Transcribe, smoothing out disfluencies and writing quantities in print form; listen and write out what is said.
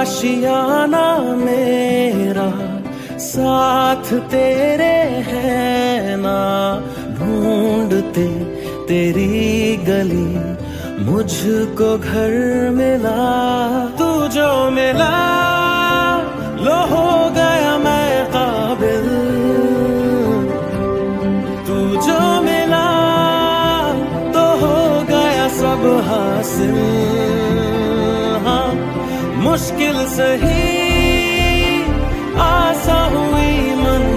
आशियाना मेरा साथ तेरे है ना, ढूंढते तेरी गली मुझको घर मिला। तू जो मिला लो हो गया मैं काबिल, तू जो मिला तो हो गया सब हासिल। हाँ मुश्किल सही आसा हुई मन